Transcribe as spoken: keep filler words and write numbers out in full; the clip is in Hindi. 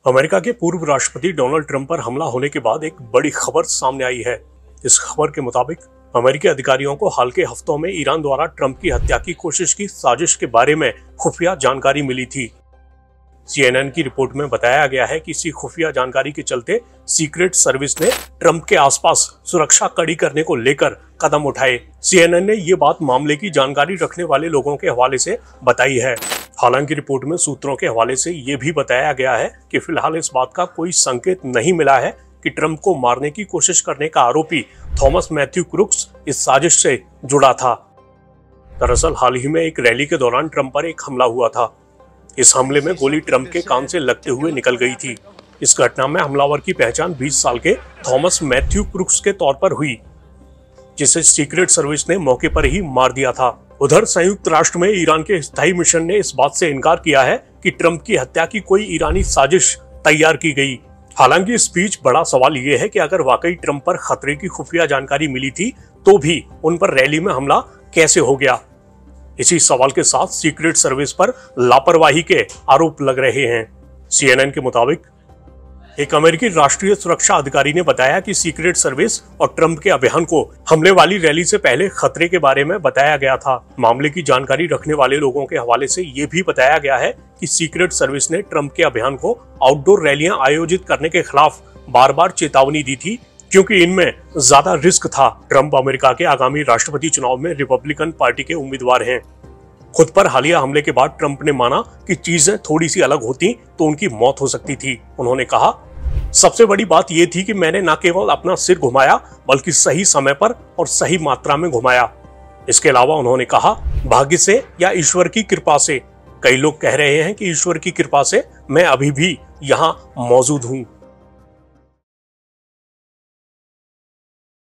अमेरिका के पूर्व राष्ट्रपति डोनाल्ड ट्रंप पर हमला होने के बाद एक बड़ी खबर सामने आई है। इस खबर के मुताबिक अमेरिकी अधिकारियों को हाल के हफ्तों में ईरान द्वारा ट्रंप की हत्या की कोशिश की साजिश के बारे में खुफिया जानकारी मिली थी। सी एन एन की रिपोर्ट में बताया गया है कि इसी खुफिया जानकारी के चलते सीक्रेट सर्विस ने ट्रंप के आसपास सुरक्षा कड़ी करने को लेकर कदम उठाए। सी एन एन ने ये बात मामले की जानकारी रखने वाले लोगों के हवाले से बताई है। हालांकि रिपोर्ट में सूत्रों के हवाले से ये भी बताया गया है कि फिलहाल इस बात का कोई संकेत नहीं मिला है कि ट्रंप को मारने की कोशिश करने का आरोपी थॉमस मैथ्यू क्रुक्स इस साजिश से जुड़ा था। दरअसल हाल ही में एक रैली के दौरान ट्रंप पर एक हमला हुआ था। इस हमले में गोली ट्रंप के कान से लगते हुए निकल गई थी। इस घटना में हमलावर की पहचान बीस साल के थॉमस मैथ्यू क्रुक्स के तौर पर हुई, जिसे सीक्रेट सर्विस ने मौके पर ही मार दिया था। उधर संयुक्त राष्ट्र में ईरान के स्थायी मिशन ने इस बात से इनकार किया है कि ट्रंप की हत्या की कोई ईरानी साजिश तैयार की गई। हालांकि इस बीच बड़ा सवाल ये है कि अगर वाकई ट्रंप पर खतरे की खुफिया जानकारी मिली थी तो भी उन पर रैली में हमला कैसे हो गया। इसी सवाल के साथ सीक्रेट सर्विस पर लापरवाही के आरोप लग रहे हैं। सी एन एन के मुताबिक एक अमेरिकी राष्ट्रीय सुरक्षा अधिकारी ने बताया कि सीक्रेट सर्विस और ट्रंप के अभियान को हमले वाली रैली से पहले खतरे के बारे में बताया गया था। मामले की जानकारी रखने वाले लोगों के हवाले से ये भी बताया गया है कि सीक्रेट सर्विस ने ट्रंप के अभियान को आउटडोर रैलियां आयोजित करने के खिलाफ बार बार चेतावनी दी थी, क्योंकि इनमें ज्यादा रिस्क था। ट्रंप अमेरिका के आगामी राष्ट्रपति चुनाव में रिपब्लिकन पार्टी के उम्मीदवार हैं। खुद पर हालिया हमले के बाद ट्रंप ने माना कि चीजें थोड़ी सी अलग होती तो उनकी मौत हो सकती थी। उन्होंने कहा, सबसे बड़ी बात यह थी कि मैंने न केवल अपना सिर घुमाया बल्कि सही समय पर और सही मात्रा में घुमाया। इसके अलावा उन्होंने कहा, भाग्य से या ईश्वर की कृपा से। कई लोग कह रहे हैं कि ईश्वर की कृपा से मैं अभी भी यहाँ मौजूद हूँ।